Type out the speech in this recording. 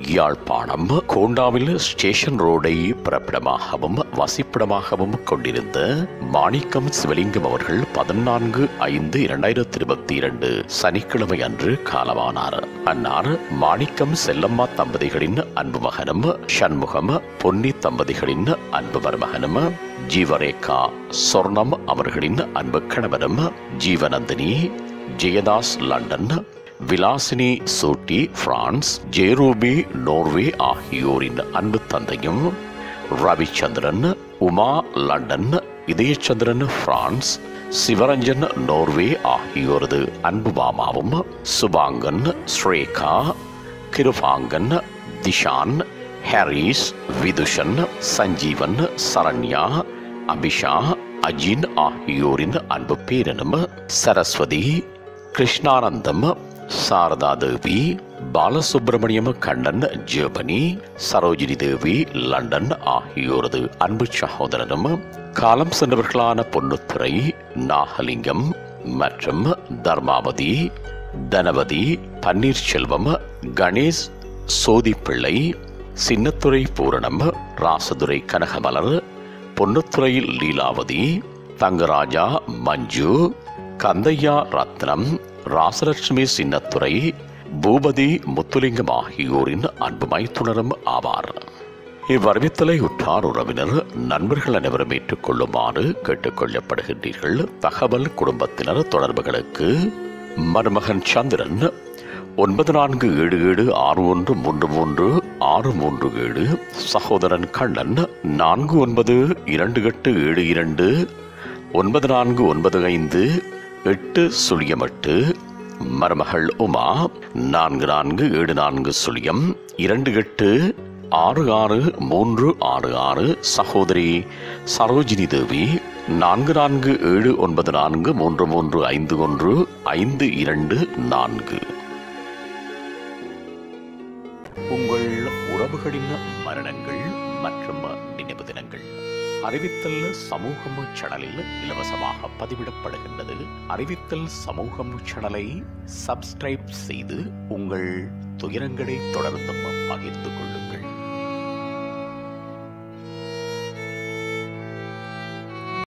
Yazhpanam Kondavil station ரோடை பிறப்பிடமாகவும் வசிப்பிடமாகவும் கொண்டிருந்த மாணிக்கம் சிவலிங்கம் அவர்கள் 14/5/2022 சனிக்கிழமை அன்று காலமானார். அன்னார் மாணிக்கம் செல்லம்மா தம்பதிகளின் அன்பு மகனும் சண்முகம் பொன்னி தம்பதிகளின் அன்பு மருமகனும் ஜீவரேகா சொர்ணம் அவர்களின் அன்பு கணவரும் ஜீவநந்தினி ஜெயதாஸ் லண்டன் விலாசினி சூட்டி பிரான்ஸ் ஜெயரூபி நோர்வே ஆகியோரின் அன்பு தந்தையும் Ravichandran Uma London Idhayachandran France Sivaranjan Norway ஆகியோரது அன்பு மாமாவும் சுபாங்கன் ஸ்ரேகா கிருபாங்கன் திஷான் ஹாரிஸ் விதுஷன் சஞ்சீவன் சரண்யா அபிஷா அஜின் ஆகியோரின் அன்பு பேரனும் சரஸ்வதி கிருஷ்ணானந்தம் சாரதா தேவி பாலசுப்பிரமணியம் கண்ணன் ஜெர்மனி சரோஜினி தேவி லண்டன் ஆகியோரது அன்பு சகோதரனும் காலம் சென்றவர்களான பொன்னுத்துறை நாகலிங்கம் மற்றும் தர்மாவதி தனவதி பன்னீர்செல்வம் கணேஷ் சோதிப்பிள்ளை சின்னத்துறை பூரணம் ராசதுரை கனகமலர் பொன்னுத்துறை லீலாவதி தங்கராஜா மஞ்சு கந்தையா ரத்னம் ராசலட்சுமி சின்னத்துறை பூபதி முத்துலிங்கம் ஆகியோரின் அன்பு மைத்துனரும் ஆவார். இவ்வறிவித்தலை உற்றார் உறவினர் நண்பர்கள் அனைவரும் ஏற்றுக்கொள்ளுமாறு கேட்டுக்கொள்ளப்படுகின்றீர்கள். தகவல் குடும்பத்தினர் தொடர்புகளுக்கு மருமகன் சந்திரன் 947761333637 சகோதரன் கண்ணன் 4928 மருமகள் உமா 449028666366 சகோதரி சரோஜினி தேவி 4479335152 உங்கள் உறவுகளின் மரணங்கள் மற்றும் நினைவு தினங்கள் அறிவித்தல் சமூகம் சேனலில் இலவசமாக பதிவிடப்படுகின்றது. அறிவித்தல் சமூகம் சேனலை சப்ஸ்கிரைப் செய்து உங்கள் துயரங்களை தொடர்ந்தும் பகிர்ந்து கொள்ளுங்கள்.